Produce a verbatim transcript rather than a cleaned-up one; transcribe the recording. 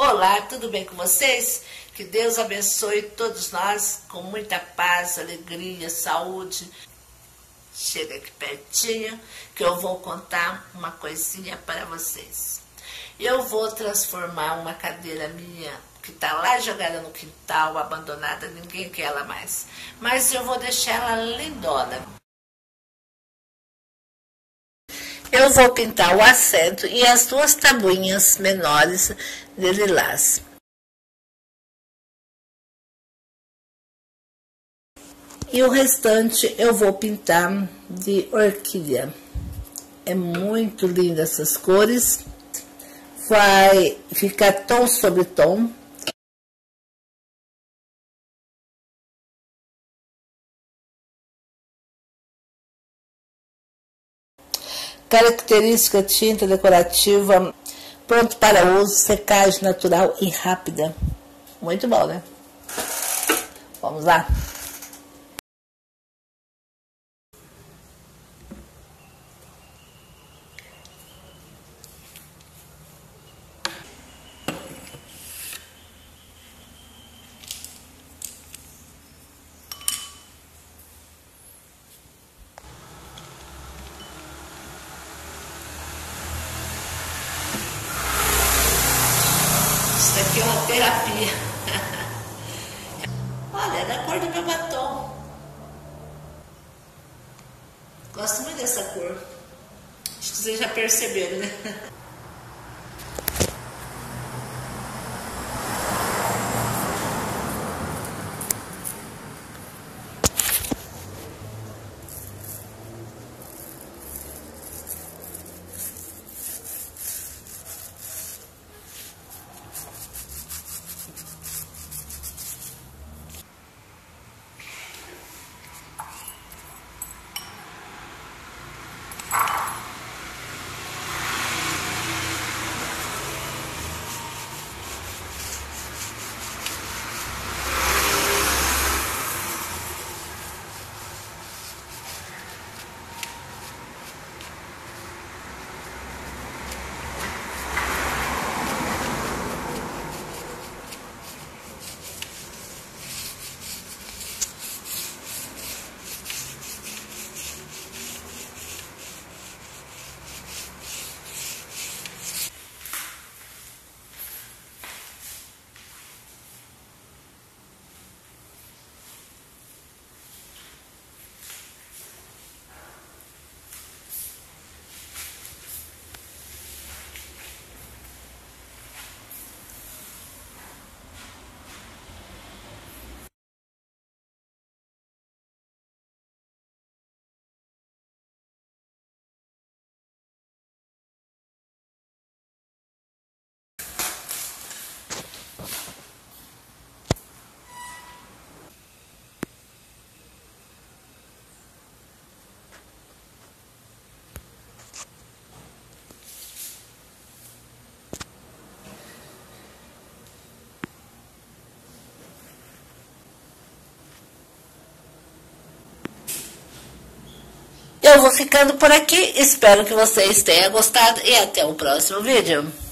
Olá, tudo bem com vocês? Que Deus abençoe todos nós com muita paz, alegria, saúde. Chega aqui pertinho que eu vou contar uma coisinha para vocês. Eu vou transformar uma cadeira minha que está lá jogada no quintal, abandonada, ninguém quer ela mais. Mas eu vou deixar ela lindona. Eu vou pintar o assento e as duas tabuinhas menores de lilás. E o restante eu vou pintar de orquídea. É muito linda essas cores. Vai ficar tom sobre tom. Característica tinta decorativa, pronto para uso, secagem natural e rápida. Muito bom, né? Vamos lá? Isso daqui é uma terapia. Olha, é da cor do meu batom. Gosto muito dessa cor. Acho que vocês já perceberam, né? Eu vou ficando por aqui, espero que vocês tenham gostado e até o próximo vídeo.